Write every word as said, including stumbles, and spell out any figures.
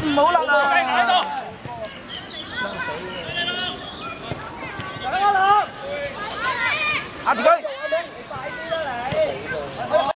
唔好甩啊！甩死！壓住佢！